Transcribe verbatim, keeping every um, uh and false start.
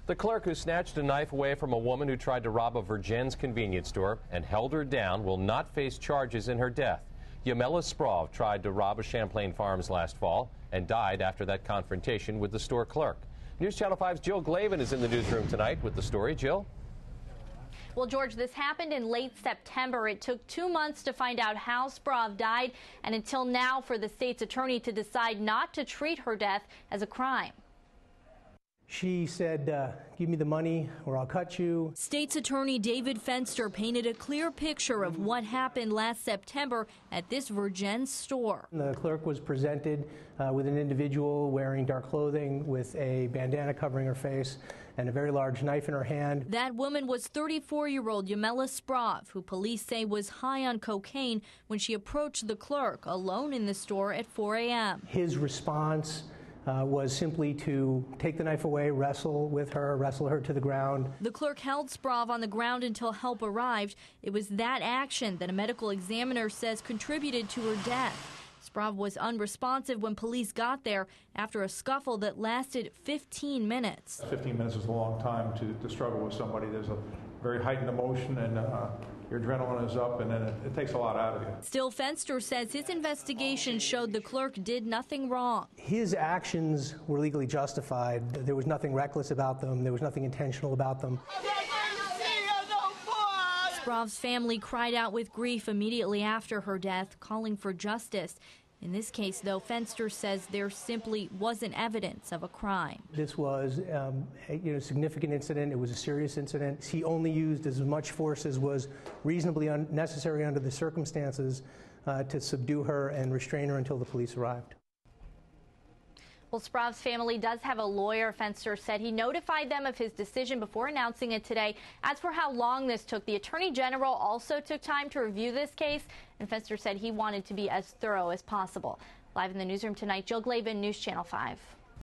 The clerk who snatched a knife away from a woman who tried to rob a Vergennes convenience store and held her down will not face charges in her death. Yamela Sprov tried to rob a Champlain Farms last fall and died after that confrontation with the store clerk. News Channel five's Jill Glavin is in the newsroom tonight with the story. Jill? Well, George, this happened in late September. It took two months to find out how Sprov died, and until now for the state's attorney to decide not to treat her death as a crime. She said, uh, give me the money or I'll cut you. State's Attorney David Fenster painted a clear picture of what happened last September at this Vergennes store. The clerk was presented uh, with an individual wearing dark clothing with a bandana covering her face and a very large knife in her hand. That woman was thirty-four-year-old Yamela Sprov, who police say was high on cocaine when she approached the clerk alone in the store at four A M His response Uh, was simply to take the knife away, wrestle with her, wrestle her to the ground. The clerk held Sprov on the ground until help arrived. It was that action that a medical examiner says contributed to her death. Sprov was unresponsive when police got there after a scuffle that lasted fifteen minutes. fifteen minutes is a long time to, to struggle with somebody. There's a very heightened emotion, and uh, your adrenaline is up, and then it, it takes a lot out of you. Still, Fenster says his investigation showed the clerk did nothing wrong. His actions were legally justified. There was nothing reckless about them. There was nothing intentional about them. Sprov's family cried out with grief immediately after her death, calling for justice. In this case, though, Fenster says there simply wasn't evidence of a crime. This was um, a you know, significant incident. It was a serious incident. He only used as much force as was reasonably necessary under the circumstances uh, to subdue her and restrain her until the police arrived. Well, Sprov's family does have a lawyer. Fenster said he notified them of his decision before announcing it today. As for how long this took, the Attorney General also took time to review this case, and Fenster said he wanted to be as thorough as possible. Live in the newsroom tonight, Jill Glavin, News Channel five.